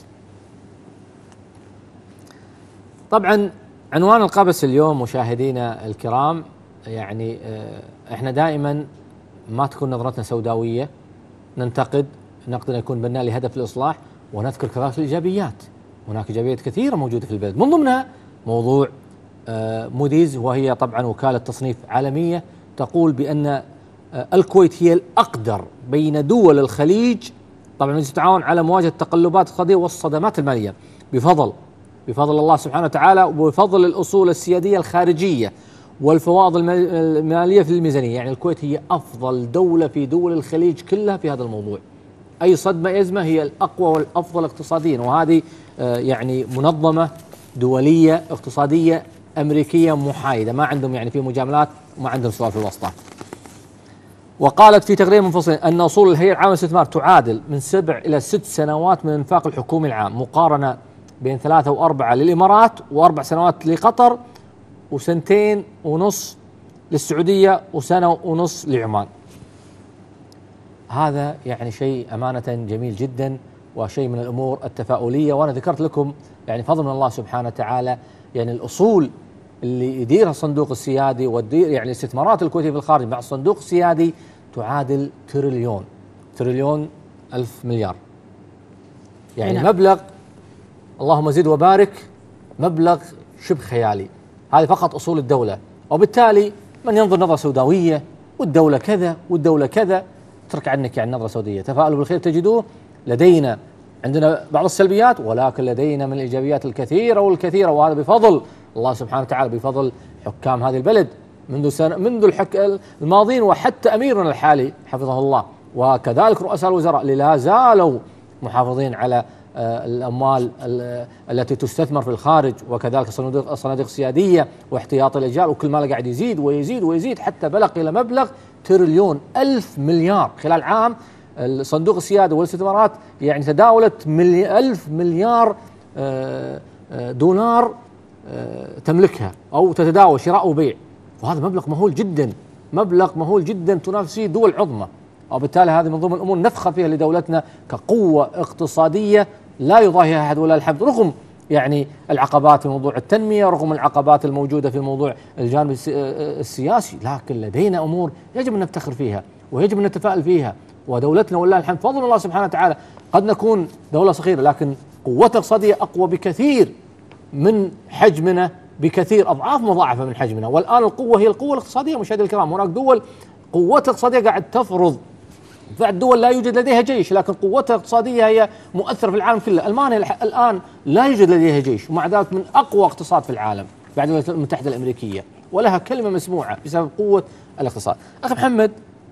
طبعا عنوان القبس اليوم مشاهدينا الكرام، يعني احنا دائما ما تكون نظرتنا سوداوية، ننتقد نقد يكون بناء لهدف الإصلاح، ونذكر كذلك الإيجابيات. هناك إيجابيات كثيرة موجودة في البلد، من ضمنها موضوع موديز، وهي طبعا وكالة تصنيف عالمية تقول بأن الكويت هي الأقدر بين دول الخليج طبعا مجلس التعاون على مواجهة التقلبات الاقتصادية والصدمات المالية بفضل بفضل الله سبحانه وتعالى، وبفضل الأصول السيادية الخارجية والفوائض المالية في الميزانية. يعني الكويت هي أفضل دولة في دول الخليج كلها في هذا الموضوع. أي صدمة أزمة هي الأقوى والأفضل اقتصاديا، وهذه يعني منظمة دولية اقتصادية أمريكية محايدة، ما عندهم يعني في مجاملات وما عندهم سؤال في الوسطى. وقالت في تقرير منفصل أن أصول الهيئة العامة للاستثمار تعادل من سبع إلى ست سنوات من الإنفاق الحكومي العام، مقارنة بين ثلاثة وأربعة للإمارات وأربع سنوات لقطر وسنتين ونص للسعودية وسنة ونص لعمان. هذا يعني شيء أمانة جميل جدا وشيء من الأمور التفاؤلية. وأنا ذكرت لكم يعني فضل من الله سبحانه وتعالى، يعني الأصول اللي يديرها الصندوق السيادي والدير يعني الاستثمارات الكويتية في الخارج مع الصندوق السيادي تعادل تريليون تريليون ألف مليار، يعني نعم. مبلغ اللهم زد وبارك، مبلغ شبه خيالي. هذه فقط أصول الدولة، وبالتالي من ينظر نظرة سوداوية والدولة كذا والدولة كذا، اترك عنك يعني نظرة سوداوية. تفاؤلوا بالخير تجدوه. لدينا عندنا بعض السلبيات، ولكن لدينا من الإيجابيات الكثيرة والكثيرة، وهذا بفضل الله سبحانه وتعالى، بفضل حكام هذه البلد منذ سنة منذ الحك الماضين، وحتى أميرنا الحالي حفظه الله، وكذلك رؤساء الوزراء اللي لا زالوا محافظين على الأموال التي تستثمر في الخارج، وكذلك الصناديق الصناديق السيادية واحتياط الإجال، وكل ما قاعد يزيد ويزيد ويزيد حتى بلغ إلى مبلغ تريليون ألف مليار خلال عام. الصندوق السيادي والاستثمارات يعني تداولت ملي ألف مليار دولار تملكها أو تتداول شراء وبيع، وهذا مبلغ مهول جدا، مبلغ مهول جدا تنافس فيه دول عظمى. وبالتالي هذه من ضمن الأمور نفخر فيها لدولتنا كقوة اقتصادية لا يضاهيها أحد ولا الحمد، رغم يعني العقبات في موضوع التنمية، رغم العقبات الموجودة في موضوع الجانب السياسي، لكن لدينا أمور يجب أن نفتخر فيها ويجب أن نتفائل فيها. ودولتنا والله الحمد فضل الله سبحانه وتعالى، قد نكون دولة صغيرة لكن قوتنا الاقتصادية أقوى بكثير من حجمنا بكثير أضعاف مضاعفة من حجمنا، والآن القوة هي القوة الاقتصادية. مشاهدي الكرام، هناك دول قوتها الاقتصادية قاعد تفرض، بعد دول لا يوجد لديها جيش لكن قوتها الاقتصادية هي مؤثرة في العالم كله. ألمانيا الآن لا يوجد لديها جيش ومع ذلك من أقوى اقتصاد في العالم بعد الولايات المتحدة الأمريكية، ولها كلمة مسموعة بسبب قوة الاقتصاد. أخي محمد،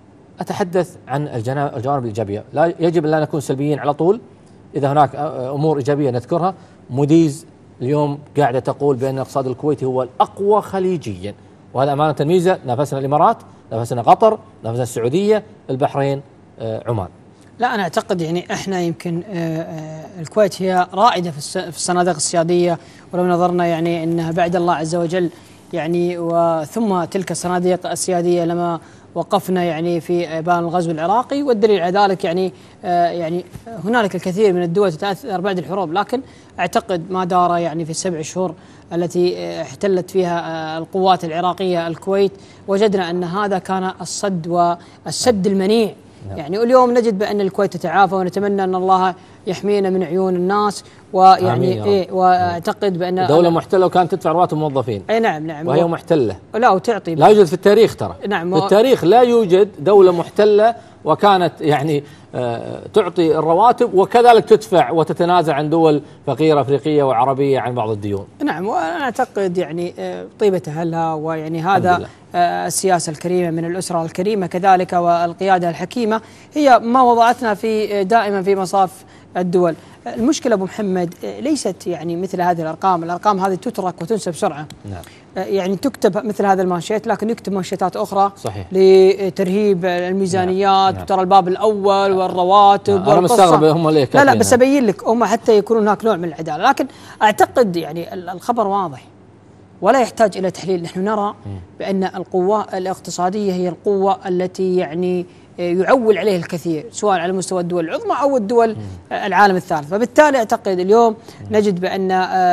أتحدث عن الجوانب الإيجابية، لا يجب أن لا نكون سلبيين على طول. إذا هناك أمور إيجابية نذكرها. موديز اليوم قاعدة تقول بأن الاقتصاد الكويتي هو الأقوى خليجيا، وهذا أمانة ميزة. نافسنا الإمارات، نافسنا قطر، نافسنا السعودية، البحرين، عمان. لا، أنا أعتقد يعني إحنا يمكن الكويت هي رائدة في الصناديق السيادية، ولو نظرنا يعني أنها بعد الله عز وجل يعني وثم تلك الصناديق السيادية لما وقفنا يعني في ابان الغزو العراقي، والدليل على ذلك يعني آه يعني هنالك الكثير من الدول تتاثر بعد الحروب، لكن اعتقد ما دار يعني في السبع شهور التي آه احتلت فيها آه القوات العراقيه الكويت، وجدنا ان هذا كان الصد والسد المنيع. يعني اليوم نجد بان الكويت تتعافى، ونتمنى ان الله يحمينا من عيون الناس. ويعني إيه واعتقد بان دوله محتله وكانت تدفع رواتب الموظفين. اي نعم نعم وهي محتله. لا وتعطي لا يوجد في التاريخ ترى. نعم في التاريخ لا يوجد دوله محتله وكانت يعني آه تعطي الرواتب وكذلك تدفع وتتنازل عن دول فقيره افريقيه وعربيه عن بعض الديون. نعم، وانا اعتقد يعني آه طيبه اهلها، ويعني هذا آه السياسه الكريمه من الاسره الكريمه كذلك، والقياده الحكيمه هي ما وضعتنا في دائما في مصاف الدول. المشكلة أبو محمد ليست يعني مثل هذه الأرقام، الأرقام هذه تترك وتنسى بسرعة. نعم. يعني تكتب مثل هذا المانشيت، لكن يكتب مانشيتات أخرى صحيح لترهيب الميزانيات. نعم. ترى الباب الأول والرواتب. نعم. أنا مستغرب هم ليه. لا لا بس أبين لك هم حتى يكون هناك نوع من العدالة، لكن أعتقد يعني الخبر واضح ولا يحتاج إلى تحليل. نحن نرى بأن القوة الاقتصادية هي القوة التي يعني يعول عليه الكثير، سواء على مستوى الدول العظمى أو الدول العالم الثالث. فبالتالي أعتقد اليوم نجد بأن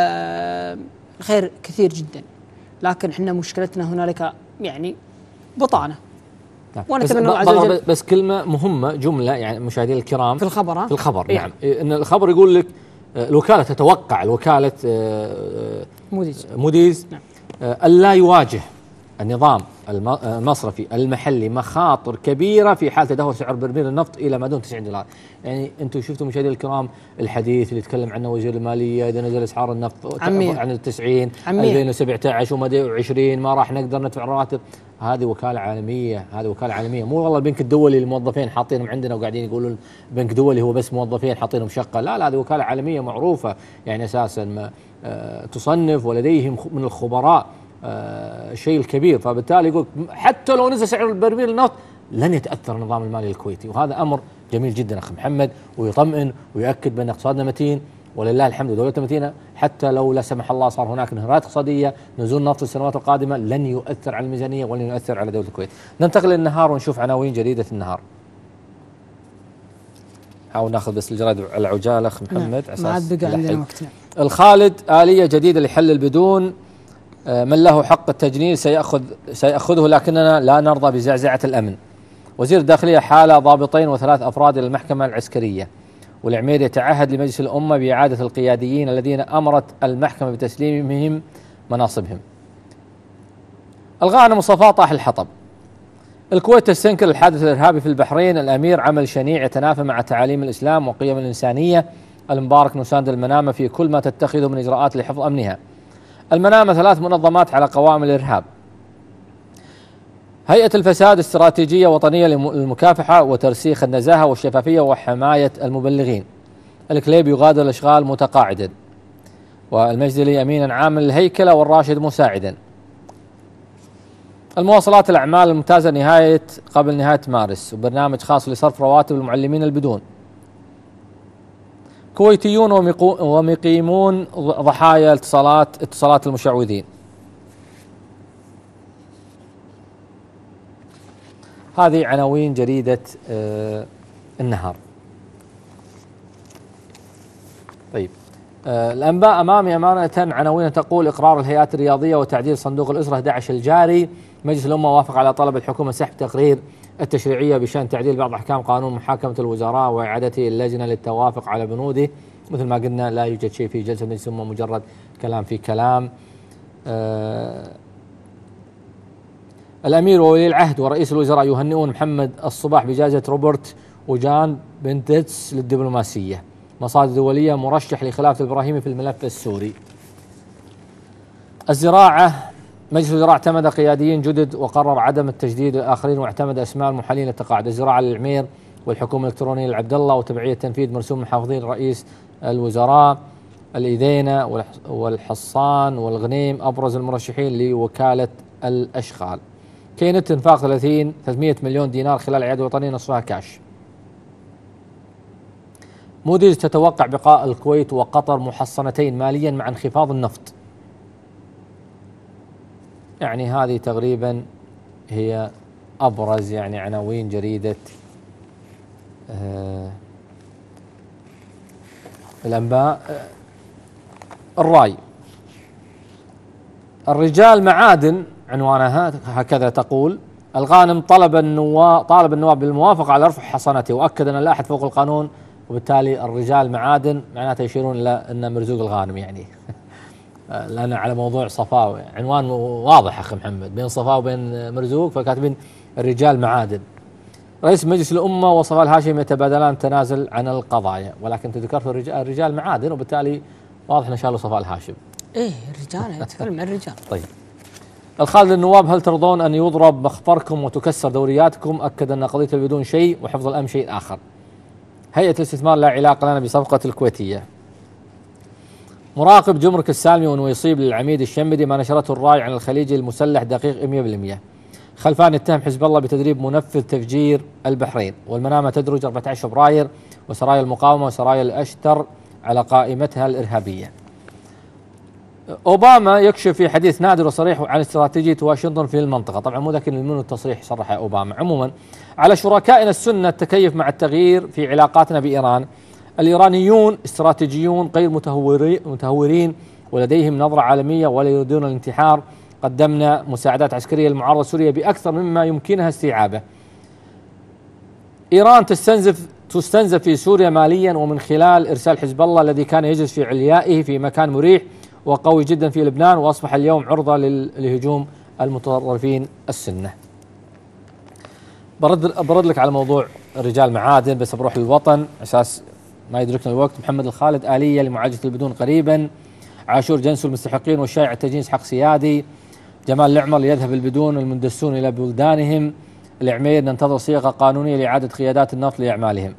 الخير كثير جدا، لكن احنا مشكلتنا هنالك يعني بطانة. ونتمنى الله عز وجل. بس كلمة مهمة، جملة يعني مشاهدينا الكرام في الخبر في الخبر إيه؟ نعم، إن الخبر يقول لك الوكالة تتوقع، الوكالة موديز موديز نعم. ألا يواجه النظام المصرفي المحلي مخاطر كبيرة في حال تدهور سعر برميل النفط إلى ما دون تسعين دولار. يعني أنتم شفتوا مشاهدينا الكرام الحديث اللي يتكلم عنه وزير المالية، إذا نزل أسعار النفط عن التسعين ألفين وسبعة عشر وما عشرين ما راح نقدر ندفع الرواتب. هذه وكالة عالمية، هذه وكالة عالمية، مو والله البنك الدولي الموظفين حاطينهم عندنا وقاعدين يقولون البنك الدولي هو بس موظفين حاطينهم شقة. لا لا، هذه وكالة عالمية معروفة يعني أساسا ما آه تصنف ولديهم من الخبراء آه الشيء الكبير. فبالتالي يقول حتى لو نزل سعر برميل النفط لن يتأثر النظام المالي الكويتي، وهذا أمر جميل جدا أخي محمد، ويطمئن ويؤكد بأن اقتصادنا متين ولله الحمد دولتنا متينة. حتى لو لا سمح الله صار هناك انهيارات اقتصادية، نزول نفط في السنوات القادمة لن يؤثر على الميزانية ولن يؤثر على دولة الكويت. ننتقل للنهار ونشوف عناوين جديدة في النهار. حاول ناخذ بس الجرائد على عجالة أخي محمد. نعم. ما عاد بقى عندنا وقت. الخالد آلية جديدة لحل البدون، من له حق التجنيد سيأخذ سيأخذه، لكننا لا نرضى بزعزعة الأمن. وزير الداخلية حال ضابطين وثلاث أفراد إلى المحكمة العسكرية. والعميد يتعهد لمجلس الأمة بإعادة القياديين الذين أمرت المحكمة بتسليمهم مناصبهم. الغاء مصطفى طاح الحطب. الكويت تستنكر الحادث الإرهابي في البحرين، الأمير عمل شنيع يتنافى مع تعاليم الإسلام وقيم الإنسانية. المبارك نساند المنامة في كل ما تتخذه من إجراءات لحفظ أمنها. المنامة ثلاث منظمات على قوائم الإرهاب. هيئة الفساد استراتيجية وطنية للمكافحة وترسيخ النزاهة والشفافية وحماية المبلغين. الكليب يغادر الأشغال متقاعدا. والمجدلي أمينا عاما للهيكلة والراشد مساعدا. المواصلات الأعمال الممتازة نهاية قبل نهاية مارس، وبرنامج خاص لصرف رواتب المعلمين البدون. كويتيون ومقيمون ضحايا اتصالات اتصالات المشعوذين. هذه عناوين جريدة آه النهار. طيب آه الأنباء أمامي أمانة، عناوين تقول إقرار الهيئات الرياضية وتعديل صندوق الأسرة أحد عشر الجاري. مجلس الأمة وافق على طلب الحكومة سحب تقرير التشريعية بشأن تعديل بعض أحكام قانون محاكمة الوزراء وإعادته اللجنة للتوافق على بنوده. مثل ما قلنا لا يوجد شيء في جلسة مجلس الأمة، مجرد كلام في كلام. آه الأمير وولي العهد ورئيس الوزراء يهنئون محمد الصباح بجائزة روبرت وجان بنتتس للدبلوماسية. مصادر دولية مرشح لخلافة الإبراهيمي في الملف السوري. الزراعة، مجلس الوزراء اعتمد قياديين جدد وقرر عدم التجديد للآخرين، واعتمد أسماء المحللين للتقاعد. الزراعة للعمير، والحكومة الإلكترونية للعبد الله، وتبعية تنفيذ مرسوم محافظين رئيس الوزراء. الإذينة والحصان والغنيم أبرز المرشحين لوكالة الأشغال. كينت انفاق ثلاثين ثلاثمئة مليون دينار خلال عيادة وطنية نصفها كاش. موديز تتوقع بقاء الكويت وقطر محصنتين ماليا مع انخفاض النفط. يعني هذه تقريبا هي أبرز يعني عناوين جريدة آه الأنباء. آه الرأي. الرجال معادن عنوانها هكذا تقول: الغانم طلب النواب طالب النواب بالموافقة على رفع حصانته، وأكد أن لا أحد فوق القانون، وبالتالي الرجال معادن معناته يشيرون إلى أن مرزوق الغانم يعني لأن على موضوع صفاء عنوان واضح أخي محمد بين صفاء وبين مرزوق، فكاتبين الرجال معادن. رئيس مجلس الأمة وصفاء الهاشمي يتبادلان تنازل عن القضايا، ولكن تذكرت الرجال, الرجال معادن، وبالتالي واضح أن شاء له صفاء الهاشم. إيه الرجال يتكلم عن الرجال. طيب. الخالد للنواب: هل ترضون أن يضرب مخفركم وتكسر دورياتكم؟ أكد أن قضية بدون شيء وحفظ الأمن شيء آخر. هيئة الاستثمار لا علاقة لنا بصفقة الكويتية. مراقب جمرك السالمي وأنه يصيب للعميد الشمدي ما نشرته الراي عن الخليجي المسلح دقيق مئة بالمئة. خلفان يتهم حزب الله بتدريب منفذ تفجير البحرين. والمنامة تدرج أربعة عشر فبراير وسرايا المقاومة وسرايا الأشتر على قائمتها الإرهابية. أوباما يكشف في حديث نادر وصريح عن استراتيجية واشنطن في المنطقة. طبعا مو ذاك من التصريح صرح أوباما. عموما على شركائنا السنة التكيف مع التغيير في علاقاتنا بإيران. الإيرانيون استراتيجيون غير متهورين ولديهم نظرة عالمية ولا يريدون الانتحار. قدمنا مساعدات عسكرية للمعارضة السورية بأكثر مما يمكنها استيعابه. إيران تستنزف تستنزف في سوريا ماليا ومن خلال إرسال حزب الله الذي كان يجلس في عليائه في مكان مريح وقوي جدا في لبنان، وأصبح اليوم عرضة لهجوم المتطرفين السنة. برد برد لك على موضوع رجال معادن، بس بروح للوطن أساس ما يدركنا الوقت. محمد الخالد: آلية لمعالجة البدون قريبا. عاشور: جنس المستحقين والشائع التجنيس حق سيادي. جمال العمر: يذهب البدون المندسون إلى بلدانهم. العمير: ننتظر صيغة قانونية لإعادة قيادات النفط لأعمالهم.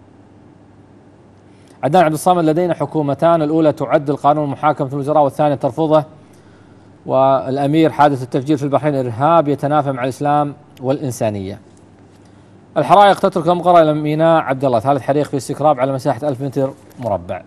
عدنان عبد الصامد: لدينا حكومتان، الأولى تعدل قانون المحاكمة في الوزراء والثانية ترفضه. والأمير: حادث التفجير في البحرين إرهاب يتنافى مع الإسلام والإنسانية. الحرائق تترك المقرة إلى ميناء عبد الله، ثالث حريق في استكراب على مساحة ألف متر مربع.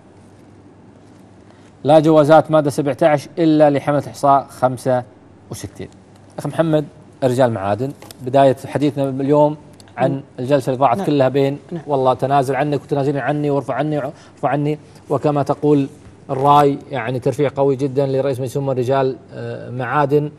لا جوازات مادة سبعة عشر إلا لحملة إحصاء خمسة وستين. أخي محمد، الرجال معادن. بداية حديثنا اليوم عن الجلسة اللي ضاعت نعم. كلها بين نعم. والله تنازل عنك وتنازلين عني وارفع عني وارفع عني، وكما تقول الراي يعني ترفيع قوي جدا لرئيس مجلس الأمة الرجال معادن.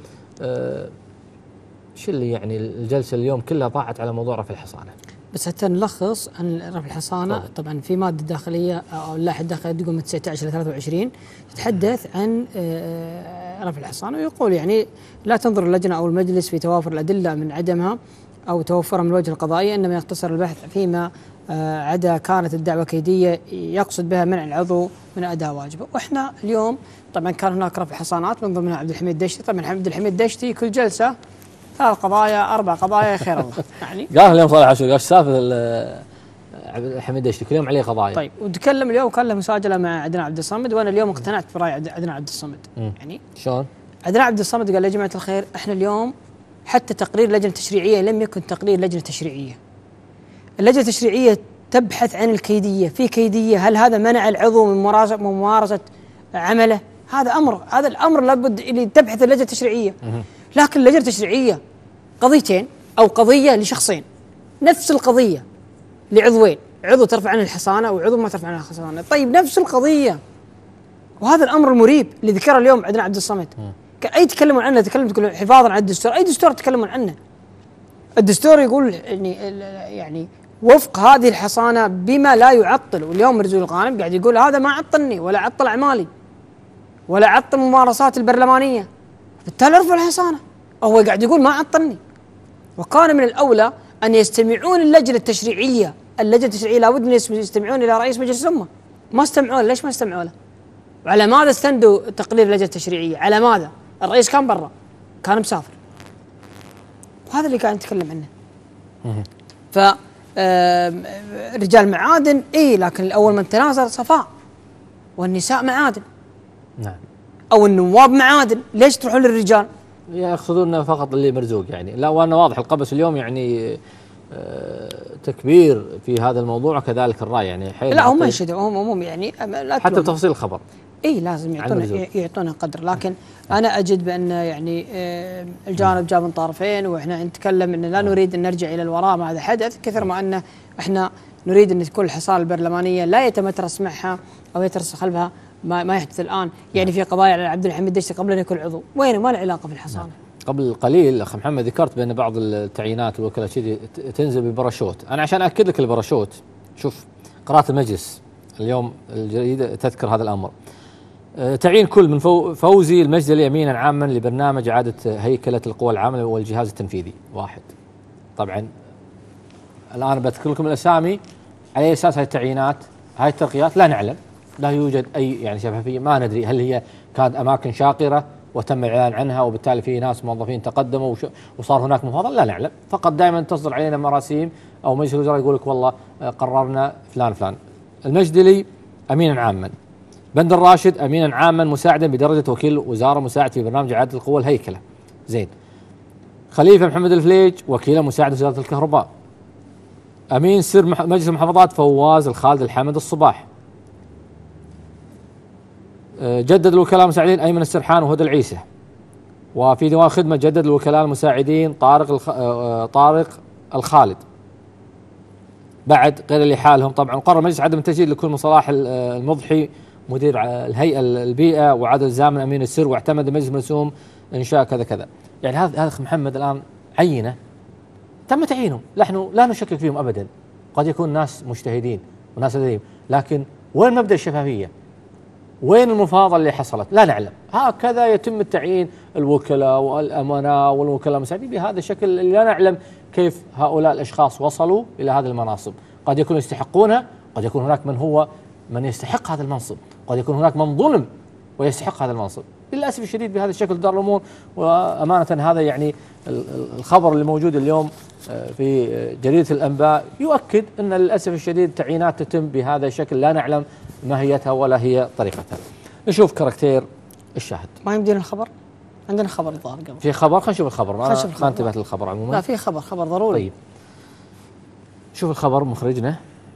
شو اللي يعني الجلسة اليوم كلها ضاعت على موضوع رفع الحصانة؟ بس حتى نلخص عن رفع الحصانة. طبعا, طبعا في مادة داخلية أو اللائحة الداخلية تقول من تسعة عشر إلى ثلاثة وعشرين تتحدث عن رفع الحصانة، ويقول يعني لا تنظر اللجنة أو المجلس في توافر الأدلة من عدمها أو توفرها من الوجه القضائي، إنما يقتصر البحث فيما عدا كانت الدعوة كيدية يقصد بها منع العضو من أداء واجبه. وإحنا اليوم طبعا كان هناك رفع حصانات من ضمنها عبد الحميد دشتي. طبعا عبد الحميد دشتي كل جلسة ثلاث قضايا أربع قضايا خير الله يعني. قال اليوم صالح عاشور قال سالفة عبد الحميد دشتي كل يوم عليه قضايا. طيب وتكلم اليوم وكان له مساجلة مع عدنان عبد الصمد، وأنا اليوم اقتنعت برأي عدنان عبد الصمد. يعني شلون؟ عدنان عبد الصمد قال يا جماعة الخير إحنا اليوم حتى تقرير لجنة تشريعية لم يكن تقرير لجنة تشريعية. اللجنة التشريعية تبحث عن الكيدية، في كيدية، هل هذا منع العضو من ممارسة ممارسة عمله؟ هذا أمر، هذا الأمر لابد اللي تبحث اللجنة التشريعية. لكن اللجنة التشريعية قضيتين أو قضية لشخصين، نفس القضية لعضوين، عضو ترفع عنه الحصانة وعضو ما ترفع عنه الحصانة. طيب نفس القضية، وهذا الأمر المريب اللي ذكره اليوم عدنان عبد الصمد. أي تكلمون عنه تكلم تقول حفاظا على الدستور، أي دستور تكلمون عنه؟ الدستور يقول يعني يعني وفق هذه الحصانة بما لا يعطل. واليوم مرزوق الغانم قاعد يقول هذا ما عطلني ولا عطل أعمالي ولا عطل ممارسات البرلمانية بالتالي ارفع الحصانه. هو قاعد يقول ما عطلني. وكان من الاولى ان يستمعون اللجنه التشريعيه، اللجنه التشريعيه لابد ان يستمعون الى رئيس مجلس الامه. ما استمعوا له، ليش ما استمعوا له؟ وعلى ماذا استندوا تقرير اللجنه التشريعيه؟ على ماذا؟ الرئيس كان برا، كان مسافر. وهذا اللي قاعد نتكلم عنه. ف رجال معادن اي، لكن الاول من تنازل صفاء، والنساء معادن. نعم. او النواب معادن، ليش تروحون للرجال؟ ياخذون فقط اللي مرزوق يعني. لا، وانا واضح القبس اليوم يعني آه تكبير في هذا الموضوع، وكذلك الراي يعني حيل. لا هم يشهدوا، هم هم يعني حتى بتفاصيل الخبر اي لازم يعطونا يعطونا قدر. لكن انا اجد بان يعني آه الجانب جاء من طرفين، واحنا نتكلم ان لا نريد ان نرجع الى الوراء ما هذا حدث، كثر ما ان احنا نريد ان تكون الحصانه البرلمانيه لا يتمترس معها او يترس خلفها ما, ما يحدث الان. يعني في قضايا على عبد الحميد دشتي قبل ان يكون عضو، وين ما له علاقه في الحصانه. قبل قليل اخ محمد ذكرت بان بعض التعيينات والوكلاء كذي تنزل بباراشوت. انا عشان اكد لك الباراشوت، شوف قراءه المجلس اليوم الجريده تذكر هذا الامر. تعيين كل من فوزي المجدلي امينا عاما لبرنامج اعاده هيكله القوى العامله والجهاز التنفيذي. واحد. طبعا الان بذكر لكم الاسامي على اي اساس هاي التعيينات، هاي الترقيات لا نعلم، لا يوجد اي يعني شفافيه، ما ندري هل هي كانت اماكن شاقره وتم الاعلان عنها وبالتالي في ناس موظفين تقدموا وصار هناك مفاضله، لا نعلم. فقط دائما تصدر علينا مراسيم او مجلس الوزراء يقول لك والله قررنا فلان فلان. المجدلي امينا عاما، بندر راشد امينا عاما مساعدا بدرجه وكيل وزاره مساعد في برنامج اعاده القوى الهيكله. زين. خليفه محمد الفليج وكيل مساعد وزاره الكهرباء. امين سر مجلس المحافظات فواز الخالد الحمد الصباح. جدد الوكلاء المساعدين ايمن السرحان وهدى العيسى. وفي ديوان خدمه جدد الوكلاء المساعدين طارق الخ... طارق الخالد. بعد غير اللي حالهم طبعا. قرر مجلس عدم التجديد لكل من صلاح المضحي مدير الهيئه البيئه وعادل الزامن امين السر، واعتمد مجلس مرسوم انشاء كذا كذا. يعني هذا هذا محمد الان عينه تم تعيينهم، نحن لا نشكك فيهم ابدا، قد يكون ناس مجتهدين وناس لديهم، لكن وين مبدا الشفافيه؟ وين المفاضله اللي حصلت؟ لا نعلم. هكذا يتم التعيين الوكلاء والامناء والوكلاء المساعدين بهذا الشكل اللي لا نعلم كيف هؤلاء الاشخاص وصلوا الى هذه المناصب. قد يكونوا يستحقونها، قد يكون هناك من هو من يستحق هذا المنصب، قد يكون هناك من ظلم ويستحق هذا المنصب. للاسف الشديد بهذا الشكل تدار الامور. وامانه هذا يعني الخبر اللي موجود اليوم في جريده الانباء يؤكد ان للاسف الشديد تعيينات تتم بهذا الشكل لا نعلم ماهيتها ولا هي طريقتها. نشوف كاركتير الشاهد. ما يمدينا الخبر؟ عندنا خبر ظاهر قبل. في خبر، خلينا نشوف الخبر. ما, ما انتبهت للخبر عموما. لا في خبر، خبر ضروري. طيب شوف الخبر مخرجنا.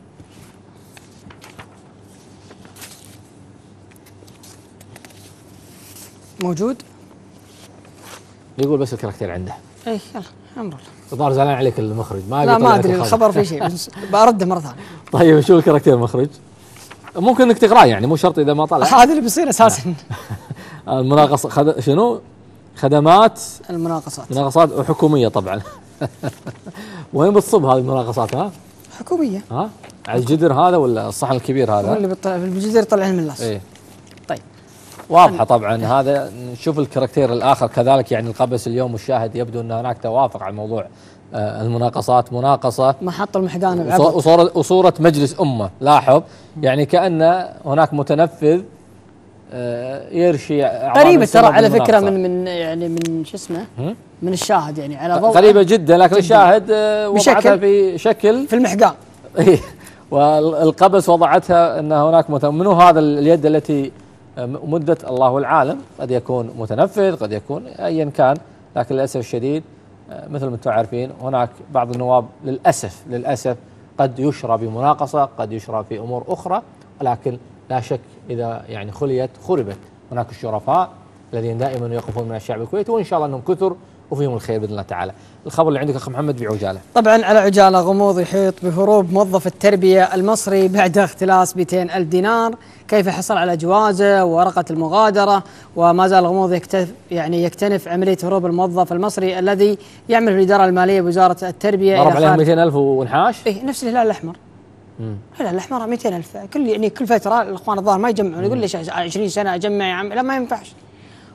موجود؟ يقول بس الكاركتير عنده. اي يلا امر الله. الظاهر زعلان عليك المخرج. ما لا ما ادري الخبر في شيء بس برده مره ثانيه. طيب شو الكاركتير المخرج؟ ممكن انك تقراه يعني، مو شرط اذا ما طلع. هذا اللي بيصير اساسا. المناقصه خد... شنو؟ خدمات المناقصات. مناقصات حكوميه طبعا. وين بتصب هذه المناقصات؟ ها؟ حكوميه. ها؟ على الجدر هذا ولا الصحن الكبير هذا؟ هو اللي بيطلع في الجدر يطلع من اللاص. ايه. طيب. واضحه طبعا. هذا نشوف الكاركتير الاخر كذلك يعني. القبس اليوم والشاهد يبدو ان هناك توافق على موضوع المناقصات. مناقصه محط المحقان وصورة, وصورة مجلس امه. لاحظ يعني كأن هناك متنفذ يرشي قريبة ترى على فكرة من من يعني من شو اسمه من الشاهد يعني على ضوء قريبة جدا، لكن الشاهد وضعتها في شكل في المحقان. ايه. والقبس وضعتها ان هناك منو هذا اليد التي مدت الله العالم، قد يكون متنفذ قد يكون ايا كان، لكن للاسف الشديد مثل ما انتم عارفين هناك بعض النواب للاسف للاسف قد يشرى بمناقصه، قد يشرى في امور اخرى، ولكن لا شك اذا يعني خليت خربت. هناك الشرفاء الذين دائما يقفون من الشعب الكويتي، وان شاء الله انهم كثر وفيهم الخير باذن الله تعالى. الخبر اللي عندك اخ محمد بعجاله. طبعا على عجاله. غموض يحيط بهروب موظف التربيه المصري بعد اختلاس مئتين ألف دينار، كيف حصل على جوازه وورقه المغادره، وما زال الغموض يكتف يعني يكتنف عمليه هروب الموظف المصري الذي يعمل في الاداره الماليه بوزاره التربيه. ضرب عليه مئتين ألف وانحاش؟ اي نفس الهلال الاحمر. الهلال الاحمر مئتين ألف كل يعني كل فتره الاخوان الظاهر ما يجمعون، يقول ليش عشرين سنه اجمع يا عم، لا ما ينفعش.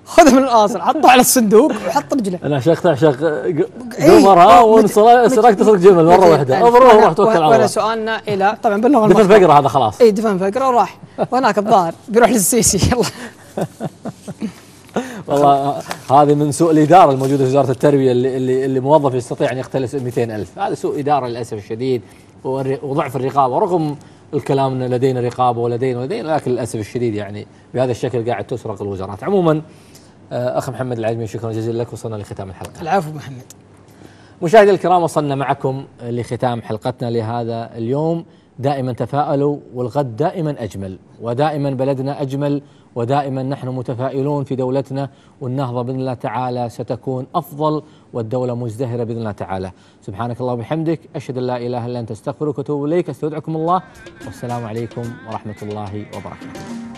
خذه من الاصل، حطه على الصندوق وحط رجله. انا شيخ تعشق قمرها وسرقت تسرق جمل مره واحده، ابروح وروح توكل على الله. ولا سؤالنا الى طبعا باللغه دفن فقره هذا خلاص. اي دفن فقره وراح، وهناك الظاهر بيروح للسيسي. يلا. والله هذه من سوء الاداره الموجوده في وزاره التربيه، اللي اللي, اللي موظف يستطيع ان يختلس مئتين ألف، هذا سوء اداره للاسف الشديد وضعف الرقابه، رغم الكلام ان لدينا رقابه ولدينا ولدينا لكن للاسف الشديد يعني بهذا الشكل قاعد تسرق الوزارات. عموما اخ محمد العجمي شكرا جزيلا لك، وصلنا لختام الحلقه. العفو محمد. مشاهدي الكرام وصلنا معكم لختام حلقتنا لهذا اليوم. دائما تفاءلوا والغد دائما اجمل، ودائما بلدنا اجمل، ودائما نحن متفائلون في دولتنا، والنهضه باذن الله تعالى ستكون افضل والدوله مزدهره باذن الله تعالى. سبحانك اللهم وبحمدك، اشهد ان لا اله الا انت، استغفرك واتوب اليك، استودعكم الله، والسلام عليكم ورحمه الله وبركاته.